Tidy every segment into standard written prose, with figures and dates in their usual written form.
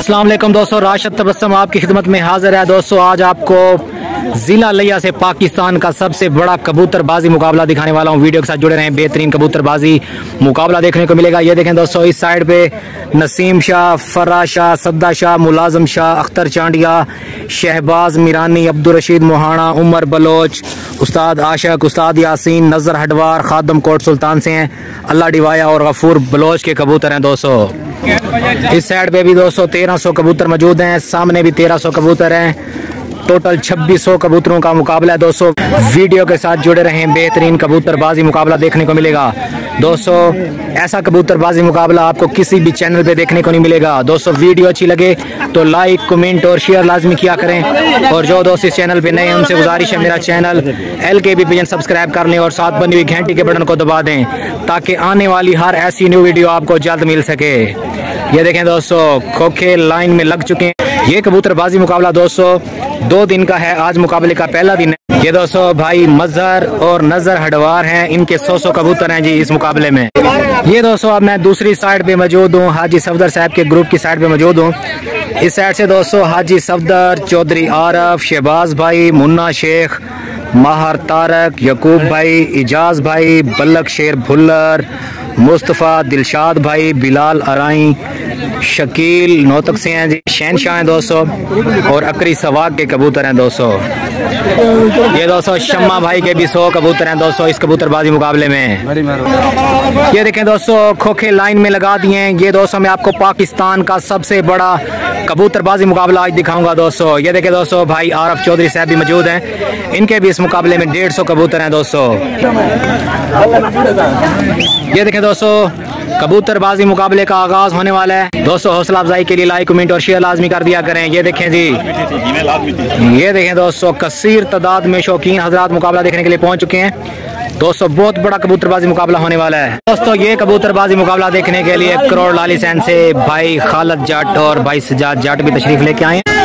अस्सलाम वालेकुम दोस्तों, राशिद तबस्सुम आपकी खिदमत में हाजिर है। दोस्तों आज आपको जिला लिया से पाकिस्तान का सबसे बड़ा कबूतरबाजी मुकाबला दिखाने वाला हूं। वीडियो के साथ जुड़े रहें, बेहतरीन कबूतरबाजी मुकाबला देखने को मिलेगा। ये देखें दोस्तों, इस साइड पे नसीम शाह, फर्रा शाह, सद्दा शाह, मुलाजम शाह, अख्तर चांडिया, शहबाज मीरानी, अब्दुल रशीद मोहाना, उमर बलोच, उस्ताद आशक, उस्ताद यासीन, नजर हडवार, खादम कोट सुल्तान से हैं, अल्लाह डिवाया और गफूर बलोच के कबूतर हैं। दोस्तों इस साइड पे भी दोस्तों 1300 कबूतर मौजूद हैं, सामने भी 1300 कबूतर हैं। टोटल 2600 कबूतरों का मुकाबला है। दोस्तों वीडियो के साथ जुड़े रहें, बेहतरीन कबूतरबाजी मुकाबला देखने को मिलेगा। दोस्तों ऐसा कबूतरबाजी मुकाबला आपको किसी भी चैनल पे देखने को नहीं मिलेगा। दोस्तों वीडियो अच्छी लगे तो लाइक, कमेंट और शेयर लाजमी किया करें। और जो दोस्त इस चैनल पे नए, उनसे गुजारिश है मेरा चैनल LKB पिजन सब्सक्राइब कर लें और साथ बनी हुई घंटी के बटन को दबा दें ताकि आने वाली हर ऐसी न्यू वीडियो आपको जल्द मिल सके। ये देखें दोस्तों, खोखे लाइन में लग चुके हैं। ये कबूतरबाजी मुकाबला दोस्तों 2 दिन का है, आज मुकाबले का पहला दिन है। ये दोस्तों भाई मजहर और नजर हडवार हैं, इनके 100 कबूतर हैं जी इस मुकाबले में। ये दोस्तों अब मैं दूसरी साइड पे मौजूद हूँ, हाजी सफदर साहब के ग्रुप की साइड पे मौजूद हूँ। इस साइड से दोस्तों हाजी सफदर, चौधरी आरफ, शहबाज भाई, मुन्ना शेख, माहर तारक, यकूब भाई, इजाज भाई, बल्लक शेर भुल्लर, मुस्तफ़ा, दिलशाद भाई, बिलाल अराई, शकील नौतक से हैं जी, शहनशाह हैं दोस्तों और अकरी सवाग के कबूतर हैं दोस्तों। ये दोस्तों शम्मा भाई के भी 100 कबूतर हैं दोस्तों इस कबूतरबाजी मुकाबले में। ये देखें दोस्तों, खोखे लाइन में लगा दिए हैं। ये दोस्तों मैं आपको पाकिस्तान का सबसे बड़ा कबूतरबाजी मुकाबला आज दिखाऊंगा दोस्तों। ये देखें दोस्तों, भाई आरफ चौधरी साहब भी मौजूद हैं, इनके भी इस मुकाबले में 150 कबूतर हैं दोस्तों। ये देखें दोस्तों, कबूतरबाजी मुकाबले का आगाज होने वाला है। दोस्तों हौसला अफजाई के लिए लाइक, कमेंट और शेयर लाजमी कर दिया करें। ये देखें जी, ये देखें दोस्तों, कसीर तादाद में शौकीन हजरात मुकाबला देखने के लिए पहुंच चुके हैं। दोस्तों बहुत बड़ा कबूतरबाजी मुकाबला होने वाला है। दोस्तों ये कबूतरबाजी मुकाबला देखने के लिए करोड़ लाली सैन से भाई खालिद जाट और भाई सजाद जाट भी तशरीफ लेके आए हैं।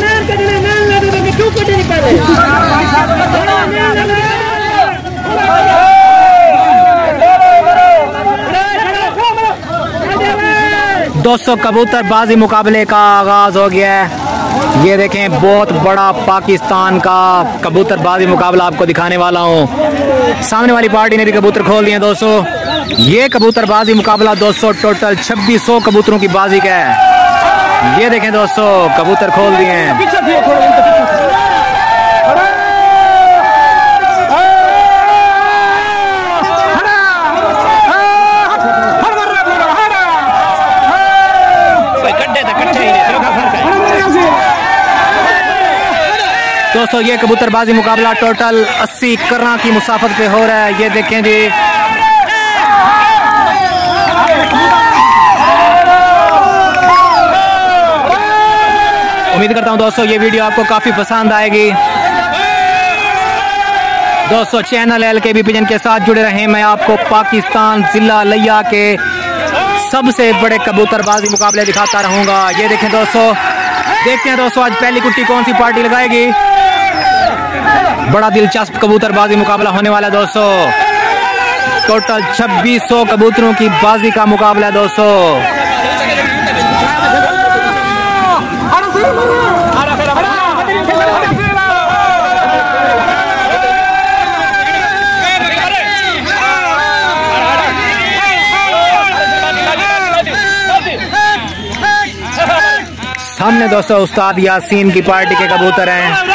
दोस्तों कबूतरबाजी मुकाबले का आगाज हो गया है। ये देखें, बहुत बड़ा पाकिस्तान का कबूतरबाजी मुकाबला आपको दिखाने वाला हूँ। सामने वाली पार्टी ने भी कबूतर खोल दिए दोस्तों। ये कबूतरबाजी मुकाबला दोस्तों टोटल 2600 कबूतरों की बाजी का है। ये देखें दोस्तों, कबूतर खोल दिए हैं। दोस्तों ये कबूतरबाजी मुकाबला टोटल 80 कर्रा की मुसाफत पे हो रहा है। ये देखें जी, उम्मीद करता हूं दोस्तों ये वीडियो आपको काफी पसंद आएगी। दोस्तों चैनल LKB पिजन के साथ जुड़े रहें, मैं आपको पाकिस्तान जिला लिया के सबसे बड़े कबूतरबाजी मुकाबले दिखाता रहूंगा। ये देखें दोस्तों, देखते हैं दोस्तों आज पहली कुट्टी कौन सी पार्टी लगाएगी। बड़ा दिलचस्प कबूतरबाजी मुकाबला होने वाला है दोस्तों। टोटल 2600 कबूतरों की बाजी का मुकाबला है दोस्तों। सामने दोस्तों उस्ताद यासीन की पार्टी के कबूतर हैं।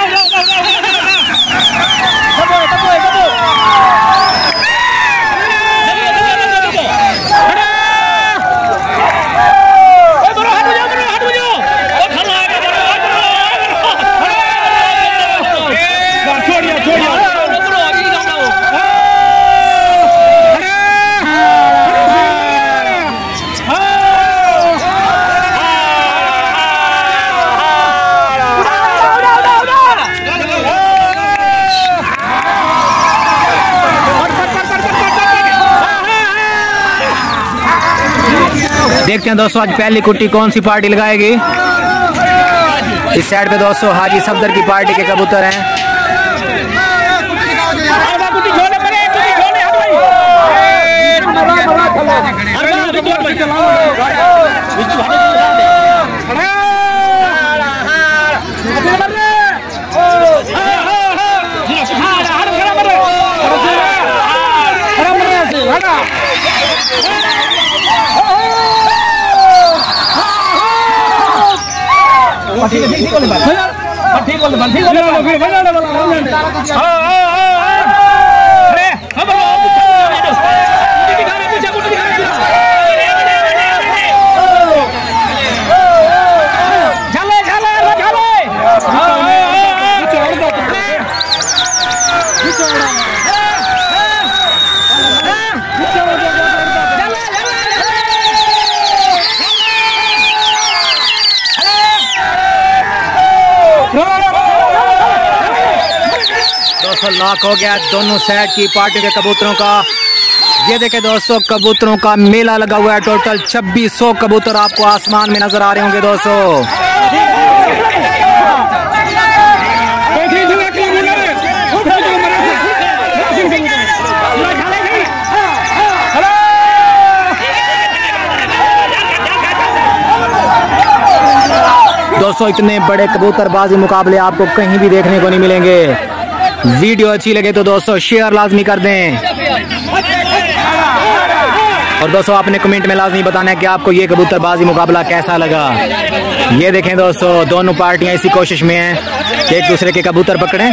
देखते हैं दोस्तों आज पहली कुट्टी कौन सी पार्टी लगाएगी। इस साइड पे दोस्तों हाजी सफदर की पार्टी के कबूतर हैं। अरे लॉक हो गया दोनों साइड की पार्टी के कबूतरों का। ये देखे दोस्तों कबूतरों का मेला लगा हुआ है। टोटल 2600 कबूतर आपको आसमान में नजर आ रहे होंगे दोस्तों। दोस्तों इतने बड़े कबूतरबाजी मुकाबले आपको कहीं भी देखने को नहीं मिलेंगे। वीडियो अच्छी लगे तो दोस्तों शेयर लाजमी कर दें और दोस्तों आपने कमेंट में लाजमी बताना है कि आपको ये कबूतरबाजी मुकाबला कैसा लगा। ये देखें दोस्तों दोनों पार्टियां इसी कोशिश में हैं कि एक दूसरे के कबूतर पकड़ें।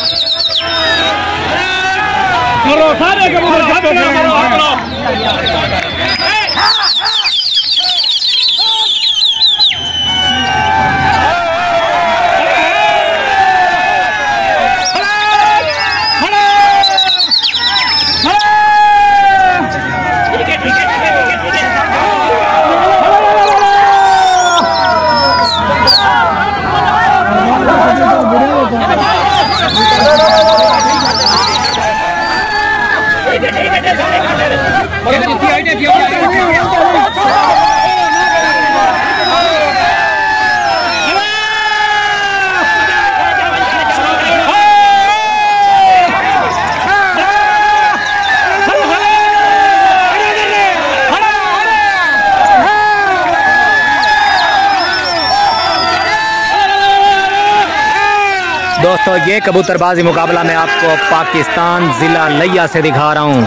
दोस्तों ये कबूतरबाजी मुकाबला मैं आपको पाकिस्तान जिला लिया से दिखा रहा हूँ।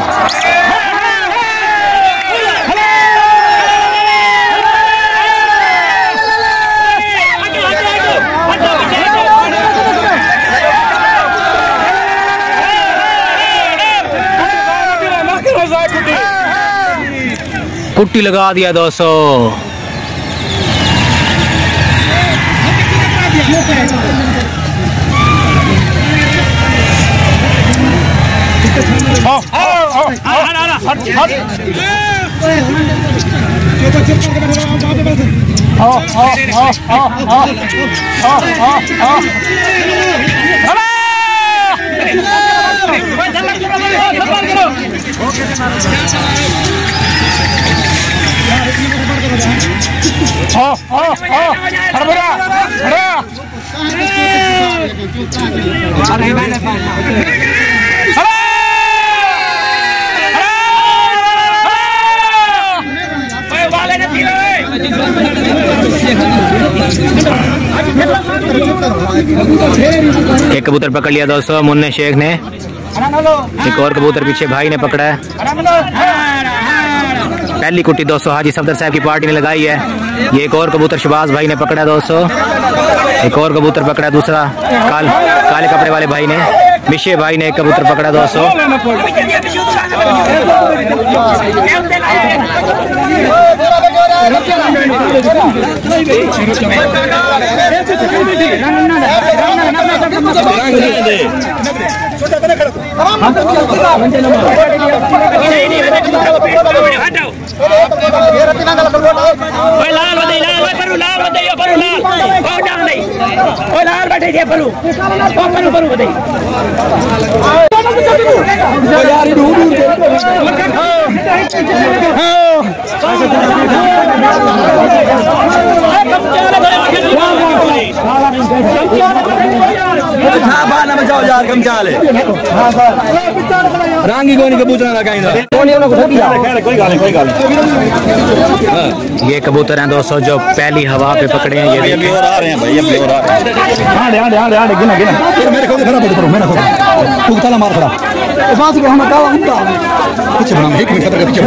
कुट्टी लगा दिया दोस्तों। एक कबूतर पकड़ लिया दोस्तों मुन्ने शेख ने। एक और कबूतर पीछे भाई ने पकड़ा है। पहली कुट्टी दोस्तों हाजी सफदर साहब की पार्टी ने लगाई है। ये एक और कबूतर शबाज भाई ने पकड़ा है दोस्तों। एक और कबूतर पकड़ा दूसरा काले कपड़े वाले भाई ने। मिशे भाई ने एक कबूतर पकड़ा दोस्तों। ये कबूतर हैं दोस्तों जो पहली हवा पे पकड़े हैं। ये देखिए आ रहे हैं भाई, अब और आ रहे हैं। गिना मेरे को खड़ा पड़ो मेरा को तू ताला मार खड़ा इस बात को हम का कुछ बना एक मिनट करके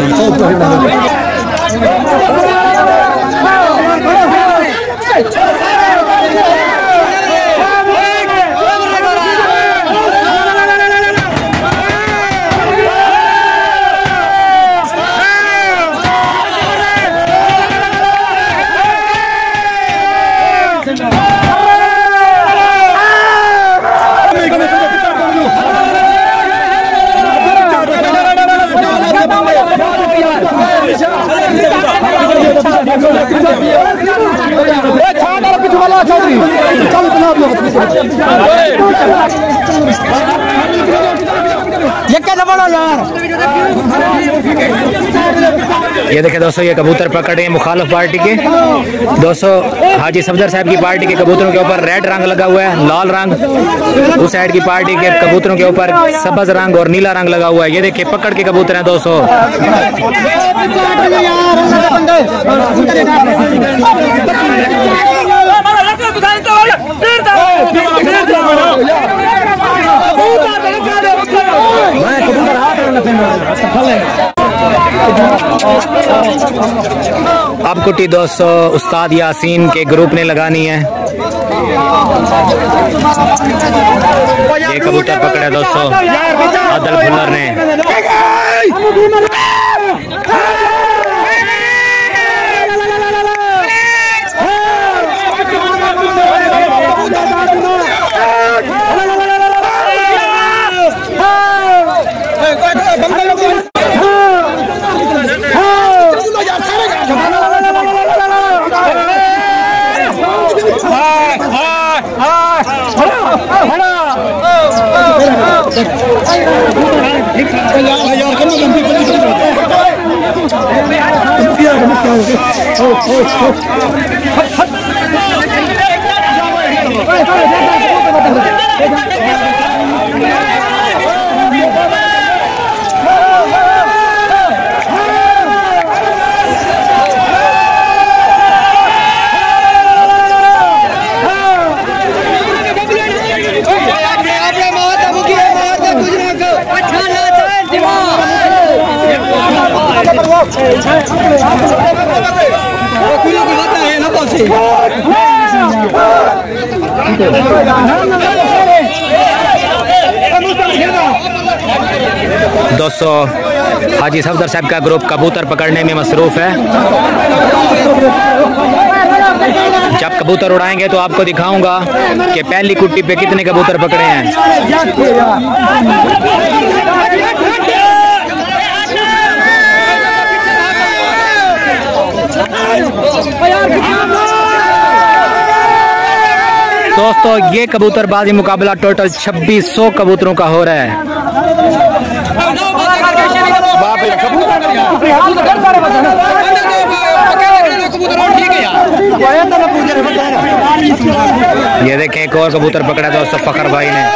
पीछे ये देखे दोस्तों, ये कबूतर पकड़े हैं मुखालिफ पार्टी के। दोस्तों हाजी सफदर साहब की पार्टी के कबूतरों के ऊपर रेड रंग लगा हुआ है, लाल रंग। उस साइड की पार्टी के कबूतरों के ऊपर सब्ज रंग और नीला रंग लगा हुआ है। ये देखिए पकड़ के कबूतर हैं दोस्तों। अब कुटी दोस्तों उस्ताद यासीन के ग्रुप ने लगानी है। ये कबूतर पकड़े दोस्तों अदल भुल्लर ने। दोस्तों हाजी सफदर साहब का ग्रुप कबूतर पकड़ने में मसरूफ है। जब कबूतर उड़ाएंगे तो आपको दिखाऊंगा कि पहली कुट्टी पे कितने कबूतर पकड़े हैं। दोस्तों ये कबूतरबाजी मुकाबला टोटल 2600 कबूतरों का हो रहा है। ये देखें एक और कबूतर पकड़ा दोस्तों फखर भाई ने।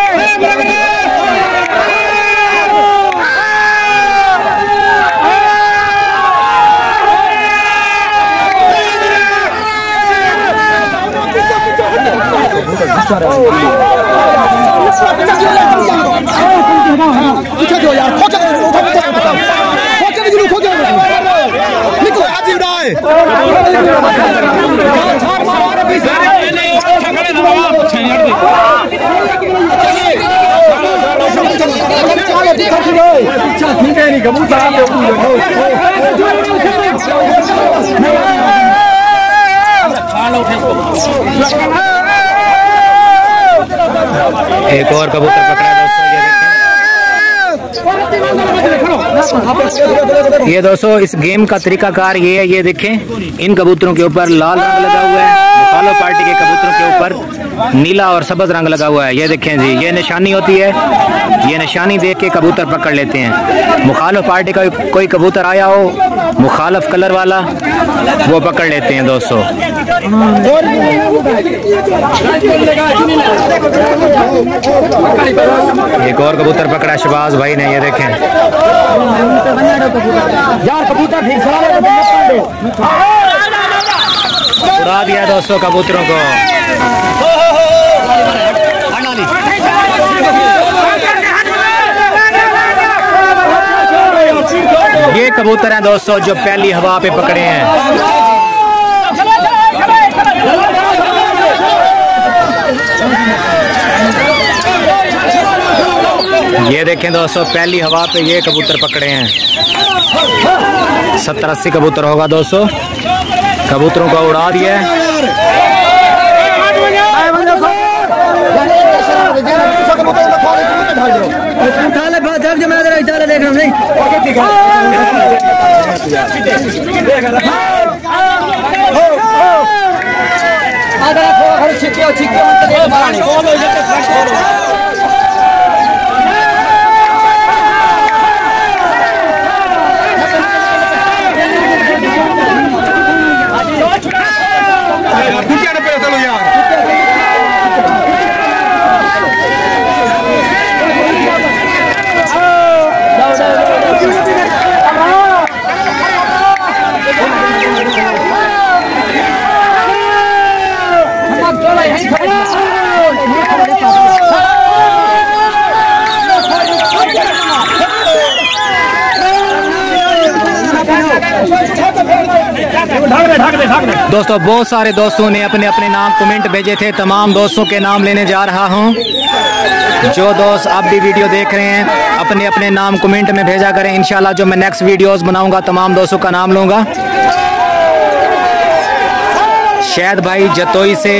एक और कबूतर पकड़ा दोस्तों, ये दोस्तों इस गेम का तरीकाकार ये है। ये देखें इन कबूतरों के ऊपर लाल रंग लगा हुआ है, मुखालिफ पार्टी के कबूतरों के ऊपर नीला और सब्ज रंग लगा हुआ है। ये देखें जी, ये निशानी होती है, ये निशानी देख के कबूतर पकड़ लेते हैं। मुखालिफ पार्टी का कोई कबूतर आया हो मुखालिफ कलर वाला, वो पकड़ लेते हैं दोस्तों। एक और कबूतर पकड़ा शबाज भाई ने, ये देखें उड़ा दिया दोस्तों कबूतरों को। ये कबूतर हैं दोस्तों जो पहली हवा पे पकड़े हैं। ये देखें दोस्तों पहली हवा पे ये कबूतर पकड़े हैं। 70-80 कबूतर होगा दोस्तों, कबूतरों को उड़ा दिया है। दोस्तों बहुत सारे दोस्तों ने अपने अपने नाम कमेंट भेजे थे। तमाम दोस्तों के नाम लेने जा रहा हूं। जो दोस्त आप भी वीडियो देख रहे हैं अपने अपने नाम कमेंट में भेजा करें। इंशाल्लाह जो मैं नेक्स्ट वीडियोस बनाऊंगा तमाम दोस्तों का नाम लूंगा। शहद भाई जतोई से,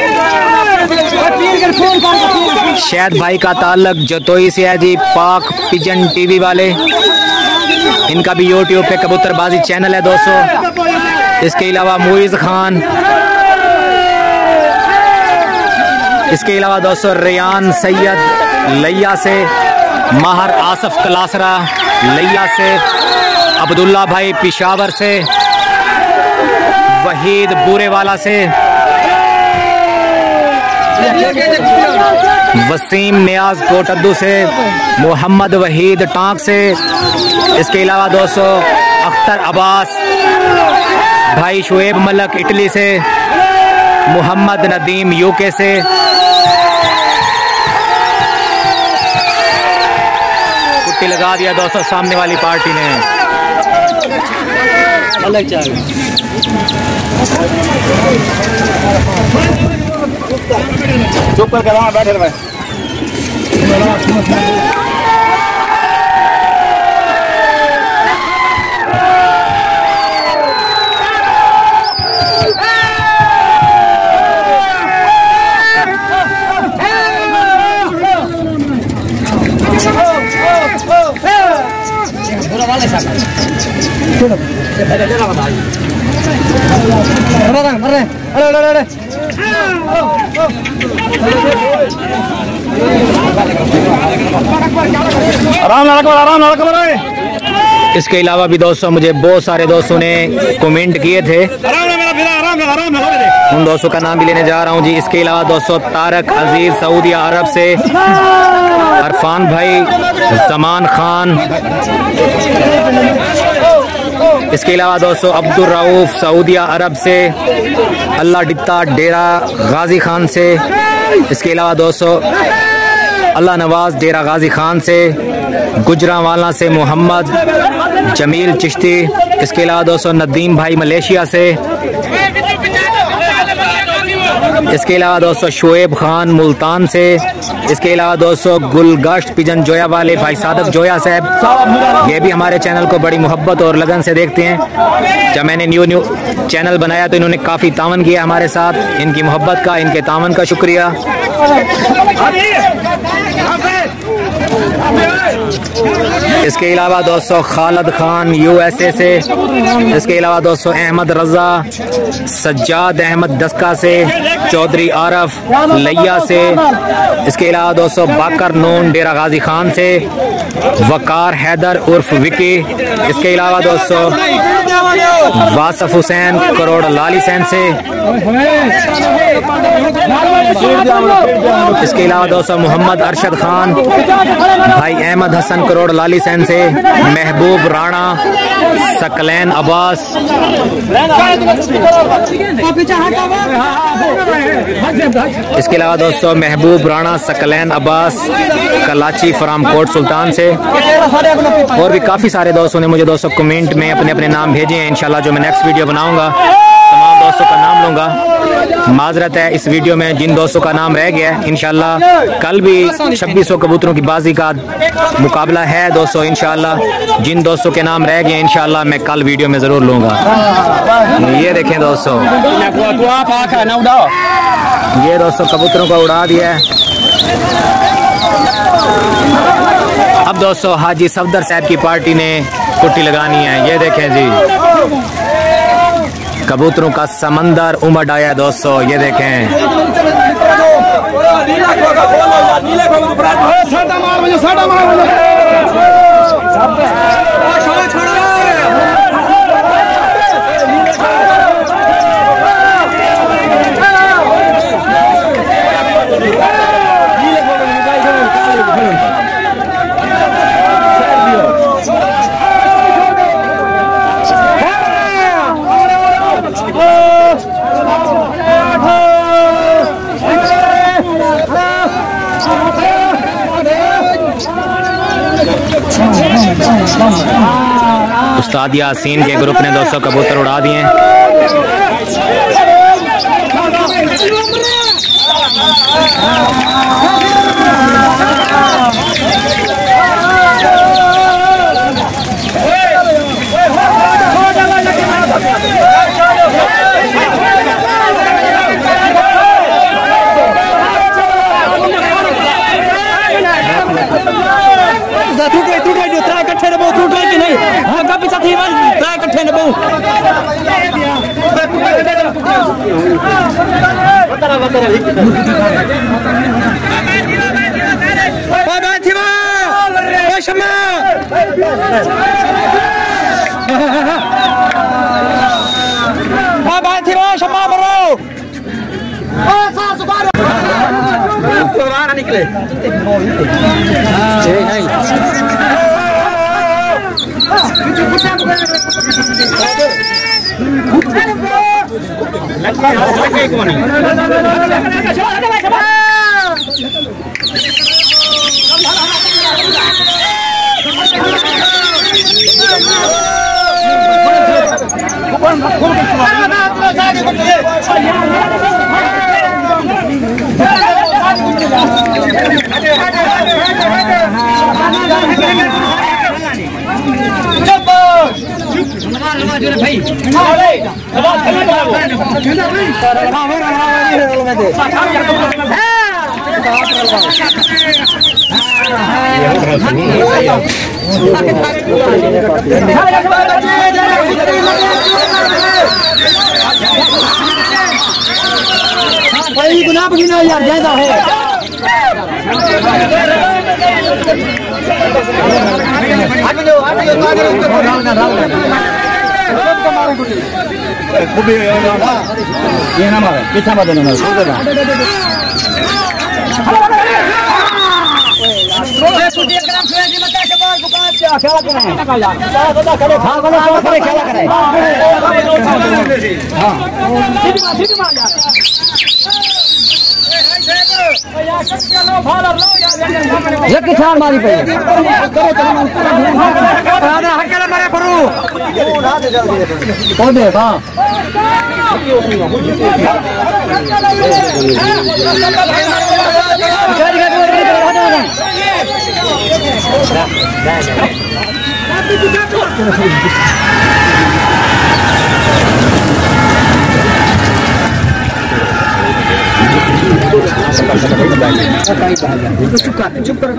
शहद भाई का ताल्लुक जतोई से है जी। पाक पिजन टीवी वाले, इनका भी यूट्यूब पे कबूतरबाजी चैनल है दोस्तों। इसके अलावा मुइज़ खान, इसके अलावा दोस्तों रियान सैयद लैया से, माहर आसफ कलासरा लैया से, अब्दुल्ला भाई पिशावर से, वहीद बूरेवाला से, वसीम नियाज कोटद्दू से, मोहम्मद वहीद टांक से। इसके अलावा दोस्तों अख्तर अब्बास भाई, शुएब मलक इटली से, मोहम्मद नदीम यूके से। कुट्टी लगा दिया दोस्तों सामने वाली पार्टी ने। अलग चाल चुप कर वहाँ बैठे रहे। इसके अलावा भी दोस्तों मुझे बहुत सारे दोस्तों ने कमेंट किए थे, उन दोस्तों का नाम भी लेने जा रहा हूं जी। इसके अलावा दोस्तों तारक अजीज सऊदी अरब से, अरफान भाई, जमान खान। इसके अलावा दोस्तों अब्दुल रऊफ सऊदी अरब से, अल्लाह डित्ता डेरा गाजी खान से। इसके अलावा दोस्तों अल्लाह नवाज डेरा गाजी खान से, गुजरांवाला से मोहम्मद जमील चिश्ती। इसके अलावा दोस्तों नदीम भाई मलेशिया से। इसके अलावा दोस्तों शुएब खान मुल्तान से। इसके अलावा दोस्तों गुलगश्त पिजन जोया वाले भाई सादक जोया साहब, ये भी हमारे चैनल को बड़ी मोहब्बत और लगन से देखते हैं। जब मैंने न्यू चैनल बनाया तो इन्होंने काफ़ी तावन किया हमारे साथ। इनकी मोहब्बत का, इनके तावन का शुक्रिया। इसके अलावा दोस्तों खालिद खान यूएसए से। इसके अलावा दोस्तों अहमद रजा, सज्जाद अहमद दस्का से, चौधरी आरफ लैया से। इसके अलावा दोस्तों बाकर नून डेरा गाजी खान से, वकार हैदर उर्फ विकी। इसके अलावा दोस्तों वासफ हुसैन करोड़ लाली सैन से। इसके अलावा दोस्तों मोहम्मद अरशद खान भाई, अहमद हसन करोड़ लाली सैन से, महबूब राणा, सकलैन अब्बास। इसके अलावा दोस्तों महबूब राणा, सकलैन अब्बास, कलाची फरामकोट सुल्तान से। और भी काफ़ी सारे दोस्तों ने मुझे दोस्तों कमेंट में अपने अपने नाम भेजे हैं। इंशाल्लाह जो मैं नेक्स्ट वीडियो बनाऊंगा तमाम दोस्तों का नाम लूँगा। माजरत है इस वीडियो में जिन दोस्तों का नाम रह गया है। इंशाल्लाह कल भी 2600 कबूतरों की बाजी का मुकाबला है दोस्तों। इंशाल्लाह जिन दोस्तों के नाम रह गए इंशाल्लाह मैं कल वीडियो में ज़रूर लूँगा। ये देखें दोस्तों, ये दोस्तों कबूतरों को उड़ा दिया है। अब दोस्तों हाजी सफदर साहब की पार्टी ने कुट्टी लगानी है। ये देखें जी, कबूतरों का समंदर उमड़ आया है दोस्तों, ये देखें। उस्ताद यासीन के ग्रुप ने दोस्तों कबूतर उड़ा दिए। निकले भाई गुनाह बगिना यार ज्यादा है। ये ना मारे पीछा मत देना मारी चुप कर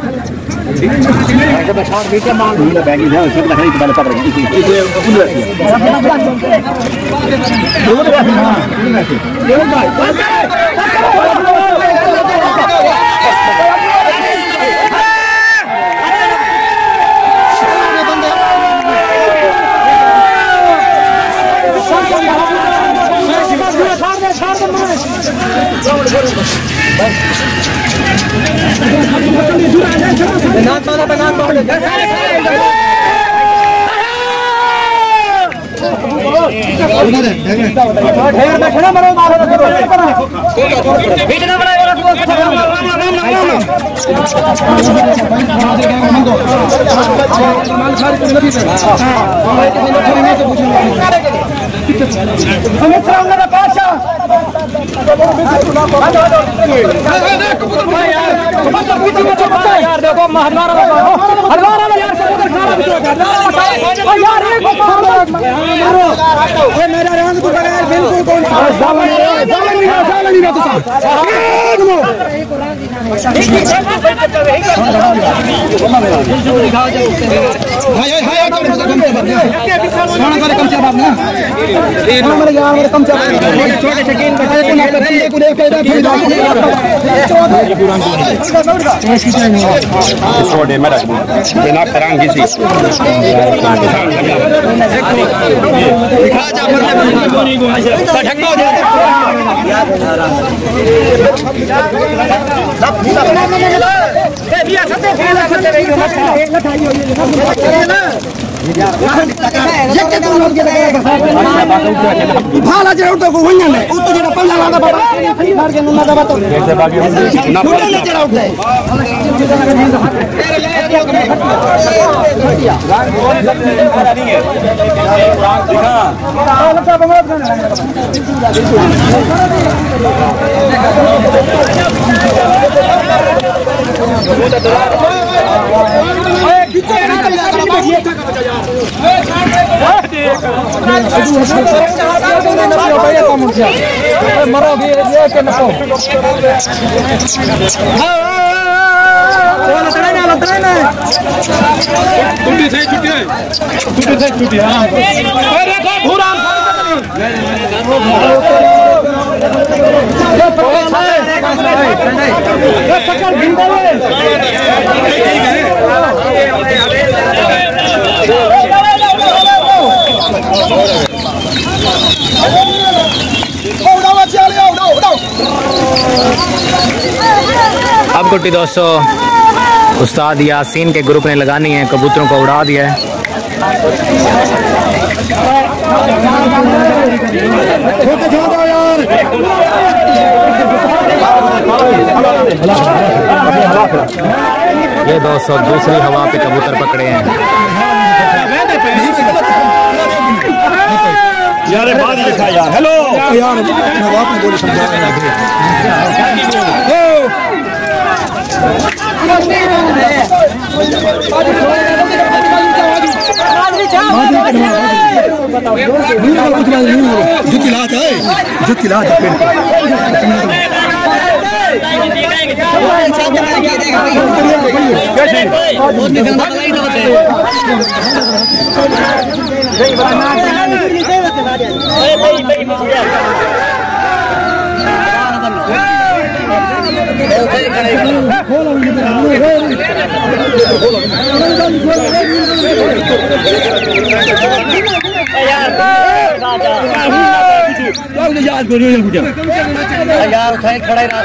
बिल्कुल भाला जरा उठो को वन्या ने उतो जरा पंजा लादा बाबा मार के नुना दबा तो ना जरा उठे मरोगे ये के नको छुट्टी से छुट्टी हां अरे भूरा अब गुट्टी दोस्तों उस्ताद यासीन के ग्रुप ने लगानी है, कबूतरों को उड़ा दिया है। ये दोस्तों दूसरी हवा पे कबूतर पकड़े हैं। यार बाद ही लिखा यार हेलो यार मैं आपने बोली समझा जुतिलात यार उठाए खड़ा ही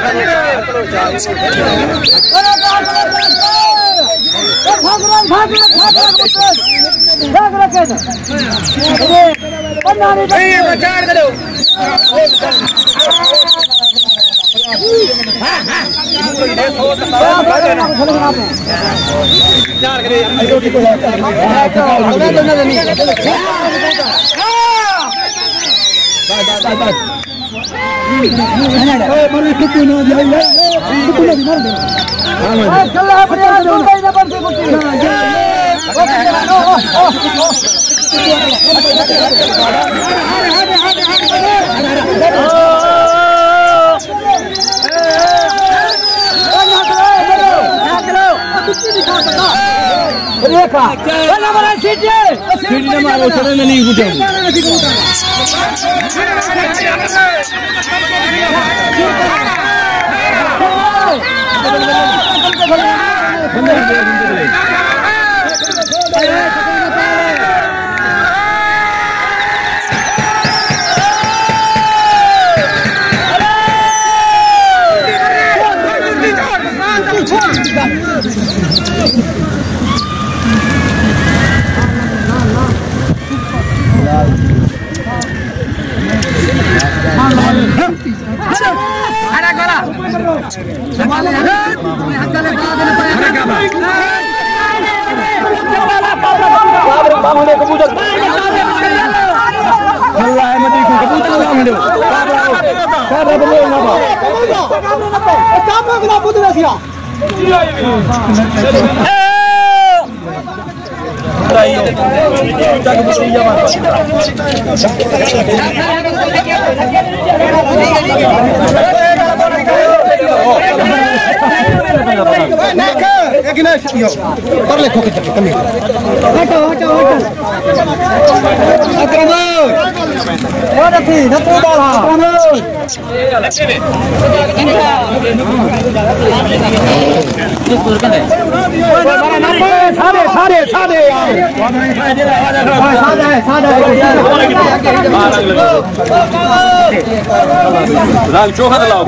चोखा लाओ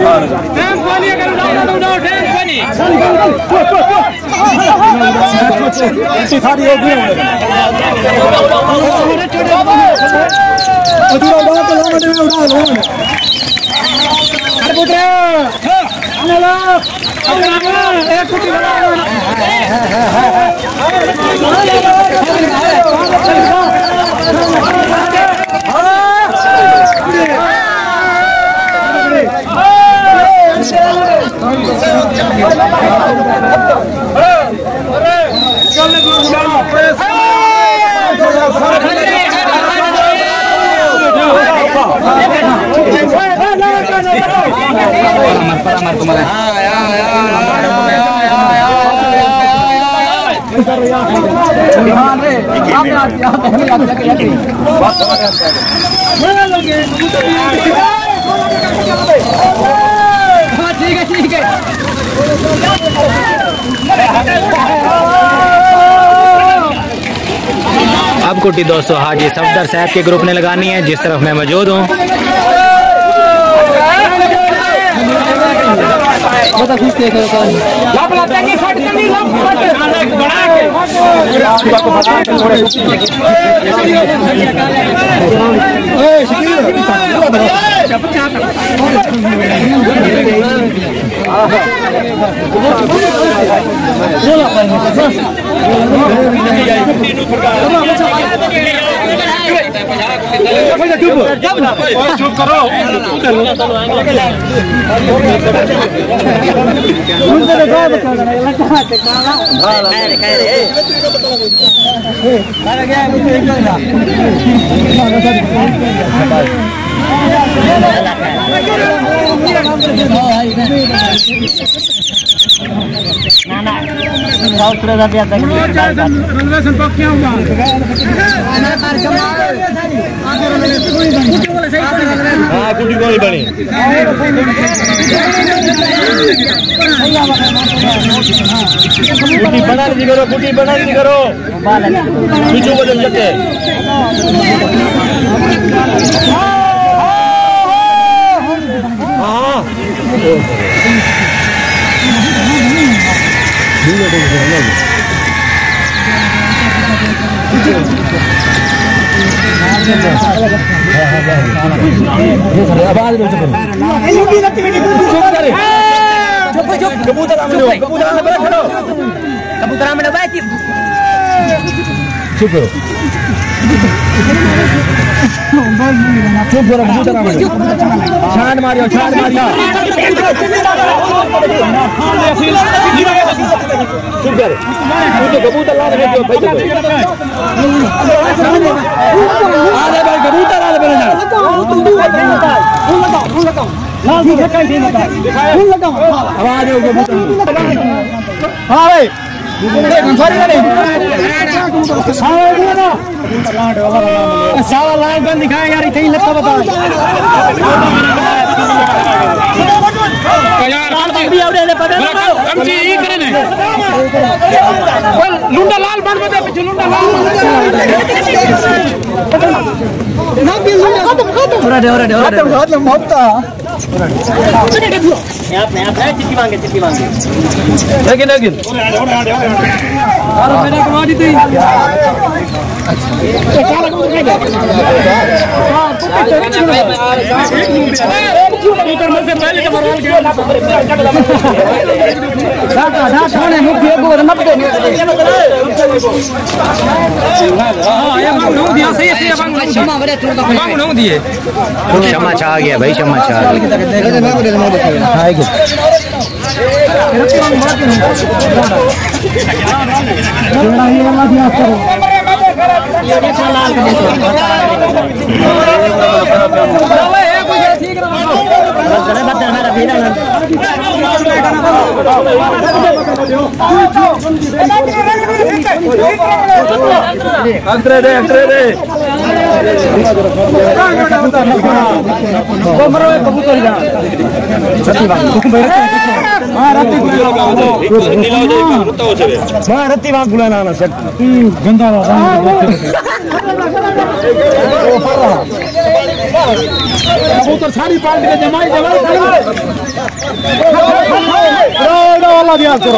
ठीक है अब कुटी दोस्तों हाजी सफदर साहब के ग्रुप ने लगानी है जिस तरफ मैं मौजूद हूँ। चुप करो कुटी कोई बनी कुटी बना ली करो कुटी बना ली करो पीछे बदल लगे छान मारियो छान मारियो चुप कर कबूतर ला रहे हो भाई आले भाई कबूतर आले बने आवाज हो कबूतर हां भाई साला लाइव बंद दिखाया यार इतनी लगता बता लुंडा लाल बन बता पीछे लुंडा लाल चिट्ठी मांगे लेकिन मैंने कमा दी थी क्षमा चाह गया भाई क्षमा चाह रत्ती बाग बुलाना गंदा कबूतर सारी पार्टी के जमाई वाला दिया करो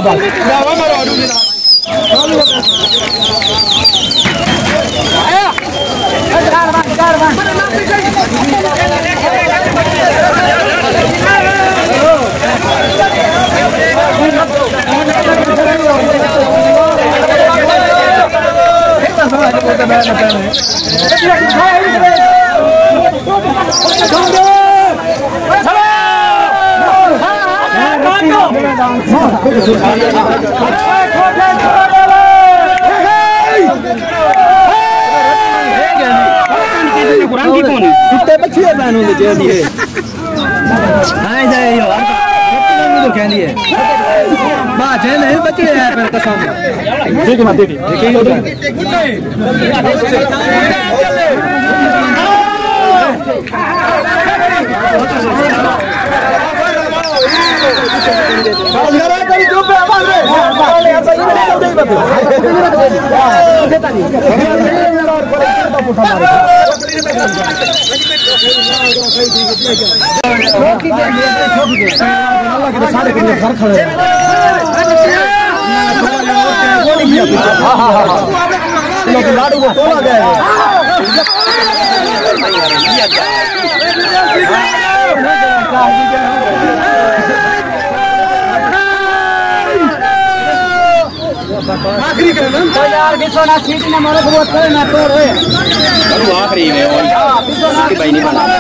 लाडू को तोला जाएगा आखिरी करना तो यार किसो ना सीट ना मारो बहुत करे ना तो रे चलो आखिरी में और इसकी भाई नहीं बना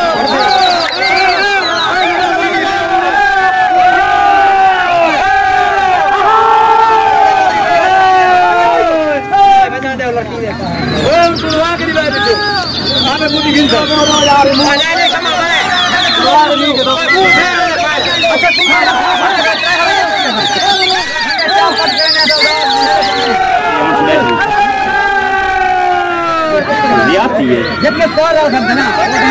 आखिरी बार देखो हमें बुद्धि गिन यार नहीं कमा यार नहीं करो अच्छा आती है जब मैं कॉल रहा था ना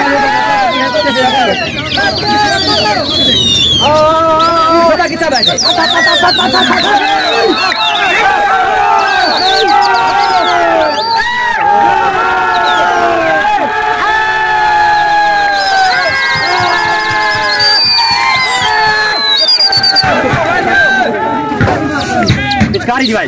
पता कितना बैठे पिचकारी जी भाई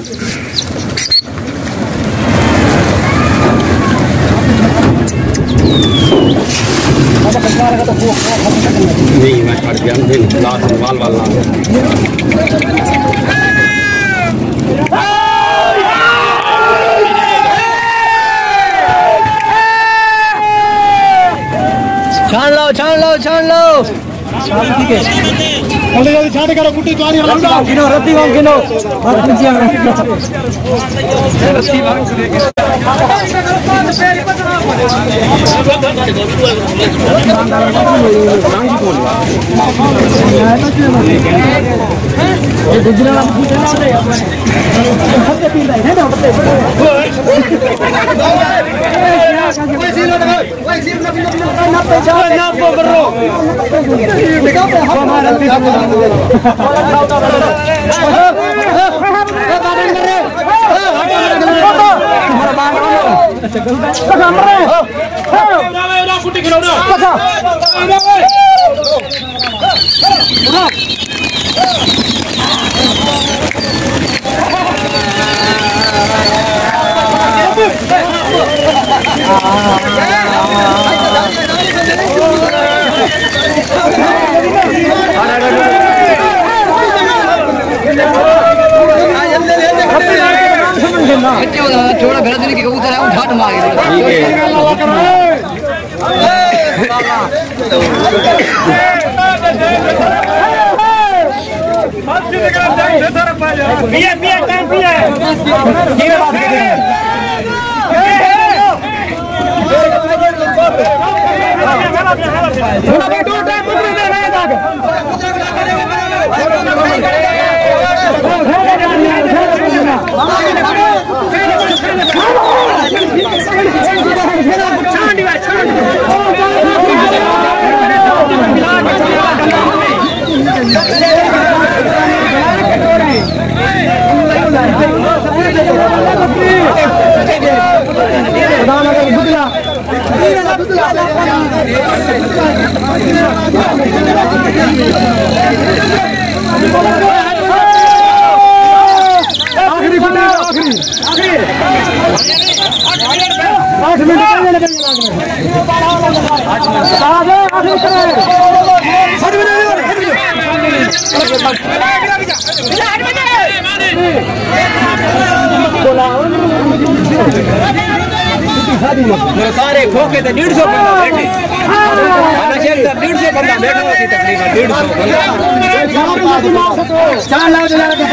नहीं मैं पड़ गया लास्ट वाल वाला छान लो ठीक है छाट करो कुटी तो गिनो रत्ती वांग गिनो थोड़ा भरतनी की कबूतर है उठाट मार सारे खोके तो 150 बंदा बैठे 150 बंदा बैठा होती तकरीबन 150 चार लाख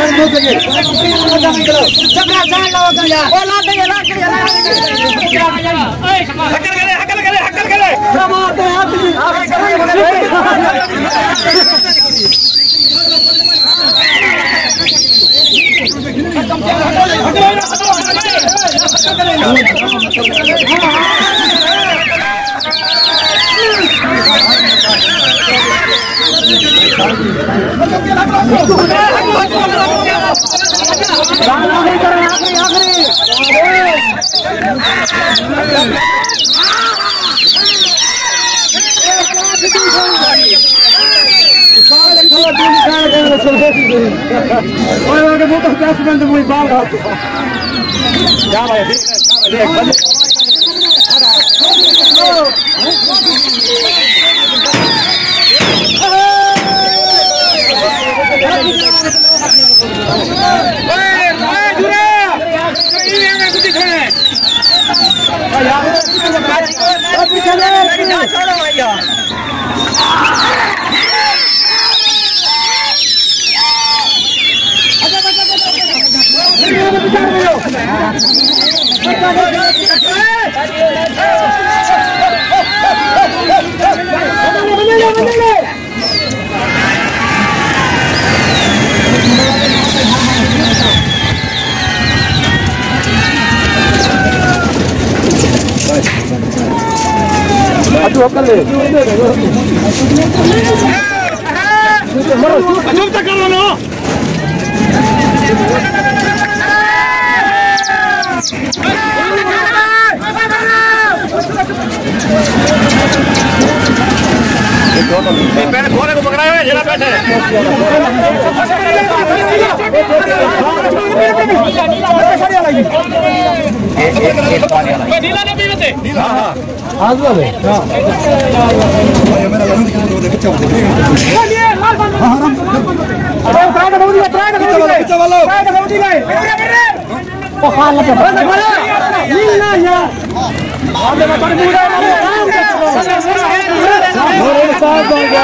घोड़े को पकड़ा है जरा बैठे नीला नहीं पीते हां आज वाले हां मेरा लहन के बच्चा अरे ट्राई कर दो बच्चा वाला ओ खान लगे नीला यार आगे मत पूरा मोरे साथ बन गया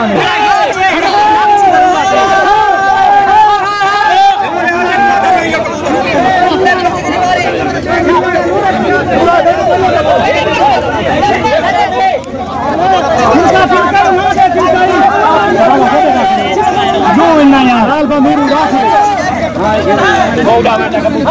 जो इन्ना यार हाल बा मेरू राख बौड़ा बेटा कबूतर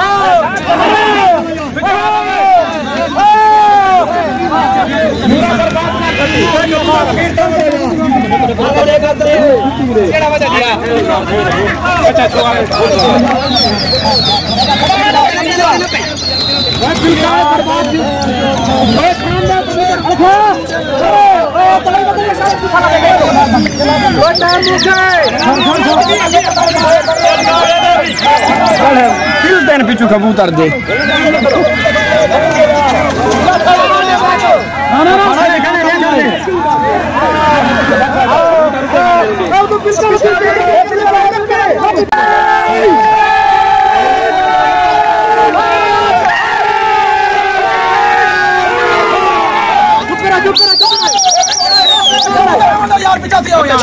पीछू कबूतर दे यार पीछा से आओ यार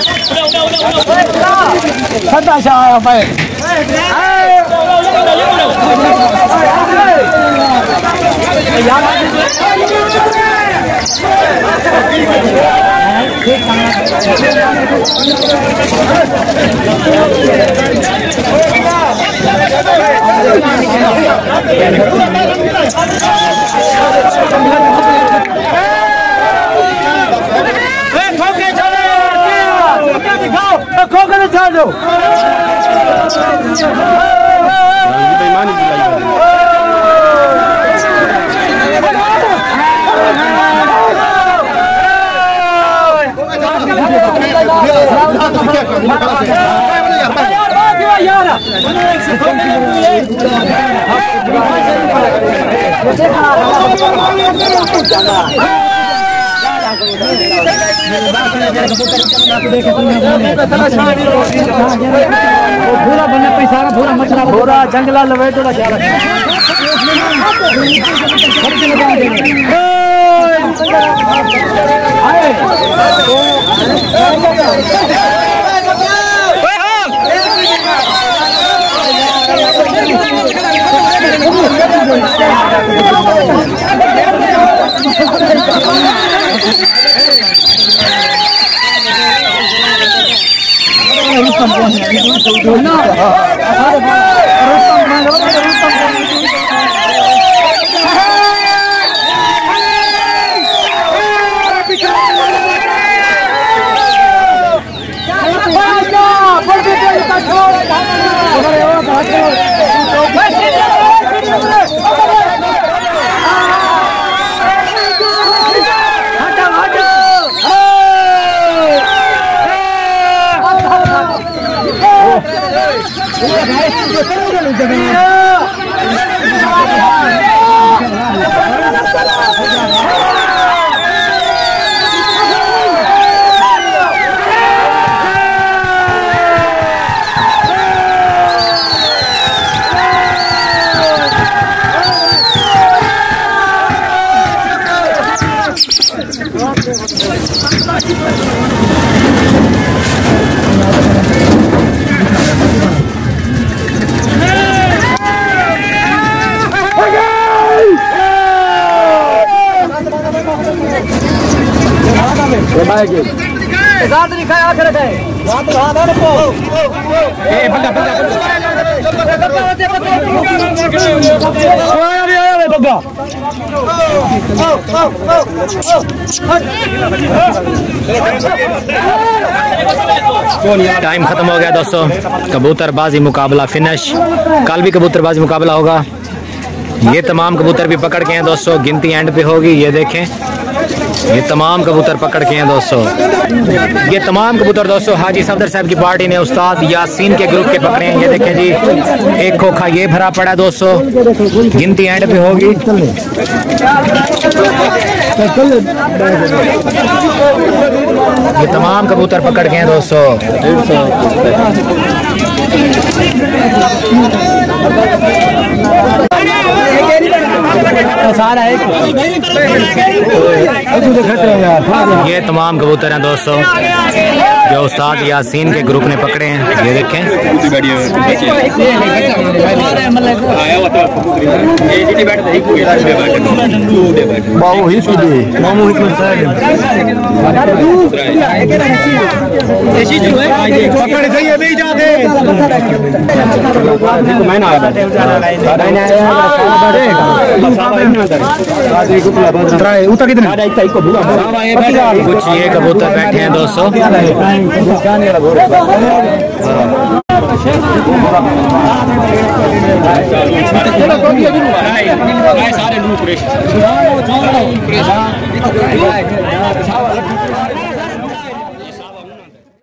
सदा शाह भाई पूरा बने पैसा पूरा मछला पूरा जंगला लवेट टाइम खत्म हो गया दोस्तों, कबूतरबाजी मुकाबला फिनिश। कल भी कबूतरबाजी मुकाबला होगा। ये तमाम कबूतर भी पकड़ के हैं दोस्तों, गिनती एंड पे होगी। ये देखें, ये तमाम कबूतर पकड़ के हैं दोस्तों। ये तमाम कबूतर दोस्तों हाजी सफदर साहब की पार्टी ने उस्ताद यासीन के ग्रुप के पकड़े हैं। ये देखें जी, एक खोखा ये भरा पड़ा है दोस्तों, गिनती एंड पे होगी। ये तमाम कबूतर पकड़ के हैं दोस्तों। ये तमाम कबूतर हैं दोस्तों जो उस्ताद यासीन के ग्रुप ने पकड़े हैं। ये देखें, कुछ ये कबूतर बैठे हैं दोस्तों। सारे